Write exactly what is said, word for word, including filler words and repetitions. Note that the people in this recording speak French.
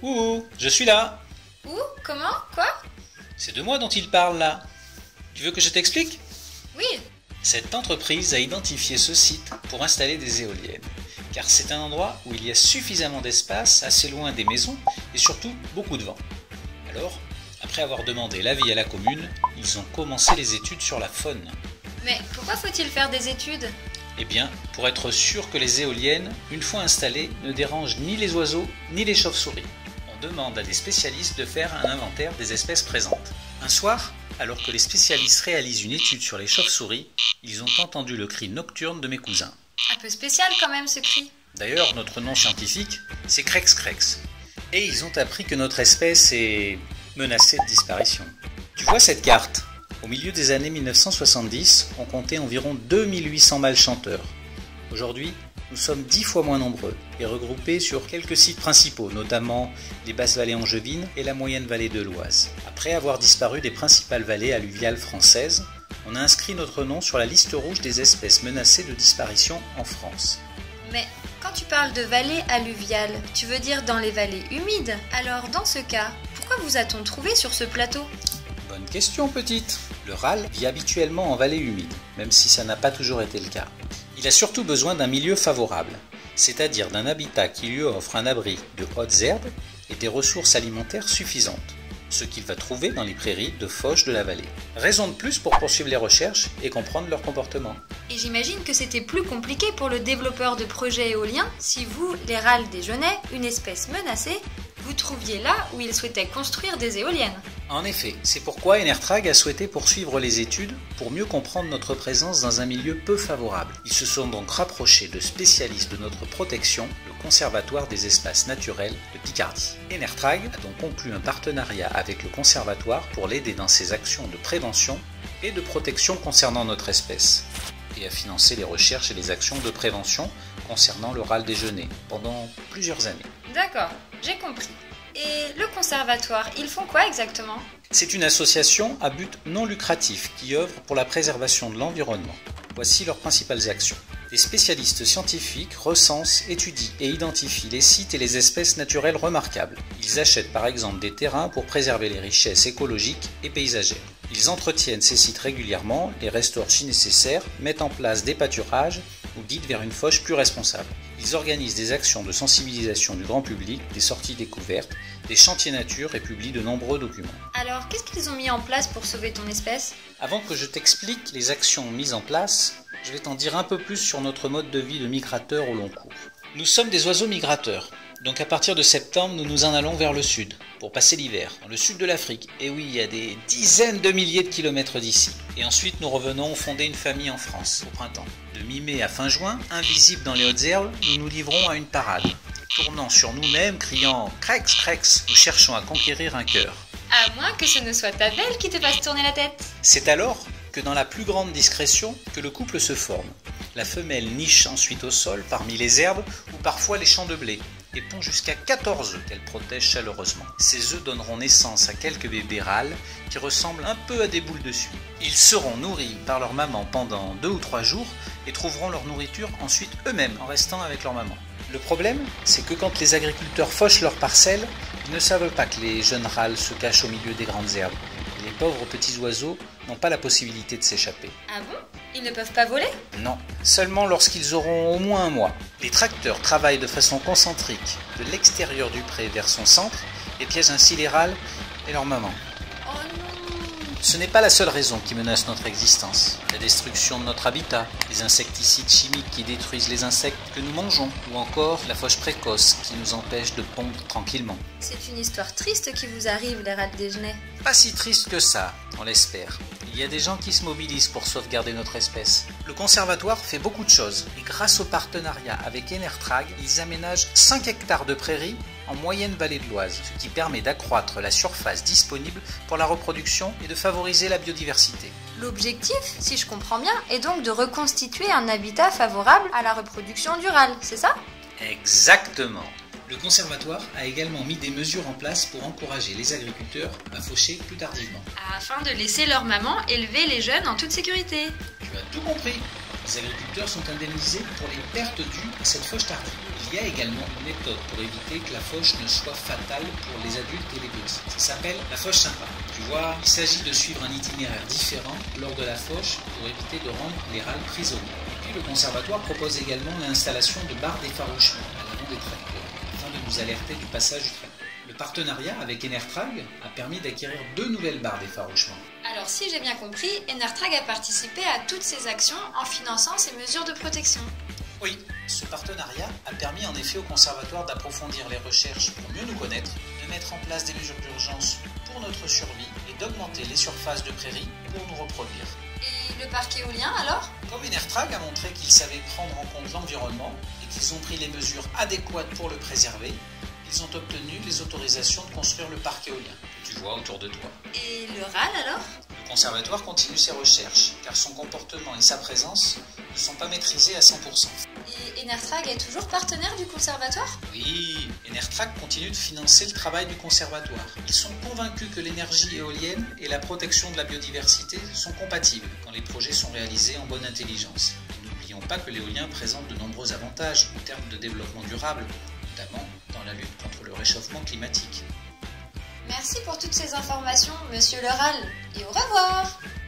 Ouh, je suis là. Où? Comment? Quoi? C'est de moi dont il parle là. Tu veux que je t'explique? Oui. Cette entreprise a identifié ce site pour installer des éoliennes, car c'est un endroit où il y a suffisamment d'espace, assez loin des maisons et surtout beaucoup de vent. Alors, après avoir demandé l'avis à la commune, ils ont commencé les études sur la faune. Mais pourquoi faut-il faire des études? Eh bien, pour être sûr que les éoliennes, une fois installées, ne dérangent ni les oiseaux ni les chauves-souris. On demande à des spécialistes de faire un inventaire des espèces présentes. Un soir, alors que les spécialistes réalisent une étude sur les chauves-souris, ils ont entendu le cri nocturne de mes cousins. Un peu spécial quand même ce cri. D'ailleurs, notre nom scientifique, c'est Crex Crex. Et ils ont appris que notre espèce est menacée de disparition. Tu vois cette carte? Au milieu des années mille neuf cent soixante-dix, on comptait environ deux mille huit cents mâles chanteurs. Aujourd'hui, nous sommes dix fois moins nombreux et regroupés sur quelques sites principaux, notamment les basses vallées angevines et la moyenne vallée de l'Oise. Après avoir disparu des principales vallées alluviales françaises, on a inscrit notre nom sur la liste rouge des espèces menacées de disparition en France. Mais quand tu parles de vallées alluviales, tu veux dire dans les vallées humides? Alors dans ce cas, pourquoi vous a-t-on trouvé sur ce plateau? Bonne question, petite. Le râle vit habituellement en vallée humide, même si ça n'a pas toujours été le cas. Il a surtout besoin d'un milieu favorable, c'est-à-dire d'un habitat qui lui offre un abri de hautes herbes et des ressources alimentaires suffisantes, ce qu'il va trouver dans les prairies de fauche de la vallée. Raison de plus pour poursuivre les recherches et comprendre leur comportement. Et j'imagine que c'était plus compliqué pour le développeur de projets éoliens si vous, les râles déjeunaient, une espèce menacée, vous trouviez là où il souhaitait construire des éoliennes. En effet, c'est pourquoi Enertrag a souhaité poursuivre les études pour mieux comprendre notre présence dans un milieu peu favorable. Ils se sont donc rapprochés de spécialistes de notre protection, le Conservatoire des espaces naturels de Picardie. Enertrag a donc conclu un partenariat avec le Conservatoire pour l'aider dans ses actions de prévention et de protection concernant notre espèce, et a financé les recherches et les actions de prévention concernant le râle déjeuner pendant plusieurs années. D'accord, j'ai compris. Et le conservatoire, ils font quoi exactement? C'est une association à but non lucratif qui œuvre pour la préservation de l'environnement. Voici leurs principales actions. Des spécialistes scientifiques recensent, étudient et identifient les sites et les espèces naturelles remarquables. Ils achètent par exemple des terrains pour préserver les richesses écologiques et paysagères. Ils entretiennent ces sites régulièrement, les restaurent si nécessaire, mettent en place des pâturages ou guident vers une fauche plus responsable. Ils organisent des actions de sensibilisation du grand public, des sorties découvertes, des chantiers nature et publient de nombreux documents. Alors, qu'est-ce qu'ils ont mis en place pour sauver ton espèce? Avant que je t'explique les actions mises en place, je vais t'en dire un peu plus sur notre mode de vie de migrateur au long cours. Nous sommes des oiseaux migrateurs, donc à partir de septembre, nous nous en allons vers le sud, pour passer l'hiver, dans le sud de l'Afrique. Et oui, il y a des dizaines de milliers de kilomètres d'ici. Et ensuite, nous revenons fonder une famille en France, au printemps. De mi-mai à fin juin, invisibles dans les hautes herbes, nous nous livrons à une parade. Tournant sur nous-mêmes, criant « Crex, Crex », nous cherchons à conquérir un cœur. À moins que ce ne soit ta belle qui te fasse tourner la tête. C'est alors que dans la plus grande discrétion, que le couple se forme. La femelle niche ensuite au sol, parmi les herbes ou parfois les champs de blé, et pond jusqu'à quatorze œufs qu'elle protège chaleureusement. Ces œufs donneront naissance à quelques bébés râles qui ressemblent un peu à des boules de suie. Ils seront nourris par leur maman pendant deux ou trois jours et trouveront leur nourriture ensuite eux-mêmes en restant avec leur maman. Le problème, c'est que quand les agriculteurs fauchent leurs parcelles, ils ne savent pas que les jeunes râles se cachent au milieu des grandes herbes. Les pauvres petits oiseaux n'ont pas la possibilité de s'échapper. Ah bon? Ils ne peuvent pas voler? Non, seulement lorsqu'ils auront au moins un mois. Les tracteurs travaillent de façon concentrique de l'extérieur du pré vers son centre et piègent ainsi les râles et leur maman. Oh non! Ce n'est pas la seule raison qui menace notre existence. La destruction de notre habitat, les insecticides chimiques qui détruisent les insectes que nous mangeons, ou encore la fauche précoce qui nous empêche de pondre tranquillement. C'est une histoire triste qui vous arrive, les râles déjeuners. Pas si triste que ça, on l'espère. Il y a des gens qui se mobilisent pour sauvegarder notre espèce. Le conservatoire fait beaucoup de choses et grâce au partenariat avec Enertrag, ils aménagent cinq hectares de prairies en moyenne vallée de l'Oise, ce qui permet d'accroître la surface disponible pour la reproduction et de favoriser la biodiversité. L'objectif, si je comprends bien, est donc de reconstituer un habitat favorable à la reproduction du râle, c'est ça? Exactement. Le conservatoire a également mis des mesures en place pour encourager les agriculteurs à faucher plus tardivement. Afin de laisser leur maman élever les jeunes en toute sécurité. Tu as tout compris. Les agriculteurs sont indemnisés pour les pertes dues à cette fauche tardive. Il y a également une méthode pour éviter que la fauche ne soit fatale pour les adultes et les petits. Ça s'appelle la fauche sympa. Tu vois, il s'agit de suivre un itinéraire différent lors de la fauche pour éviter de rendre les râles prisonniers. Et puis le conservatoire propose également l'installation de barres d'effarouchement à l'avant des tracteurs afin de nous alerter du passage du train. Le partenariat avec Enertrag a permis d'acquérir deux nouvelles barres d'effarouchement. Alors si j'ai bien compris, Enertrag a participé à toutes ces actions en finançant ces mesures de protection. Oui, ce partenariat a permis en effet au conservatoire d'approfondir les recherches pour mieux nous connaître, de mettre en place des mesures d'urgence pour notre survie et d'augmenter les surfaces de prairies pour nous reproduire. Et le parc éolien alors? Comme Enertrag a montré qu'ils savaient prendre en compte l'environnement et qu'ils ont pris les mesures adéquates pour le préserver, ils ont obtenu les autorisations de construire le parc éolien que tu vois autour de toi. Et le râle alors? Le conservatoire continue ses recherches, car son comportement et sa présence ne sont pas maîtrisés à cent pour cent. Et Enertrag est toujours partenaire du conservatoire? Oui, Enertrag continue de financer le travail du conservatoire. Ils sont convaincus que l'énergie éolienne et la protection de la biodiversité sont compatibles quand les projets sont réalisés en bonne intelligence. Et n'oublions pas que l'éolien présente de nombreux avantages en termes de développement durable, notamment dans la lutte contre le réchauffement climatique. Merci pour toutes ces informations, monsieur le râle, et au revoir!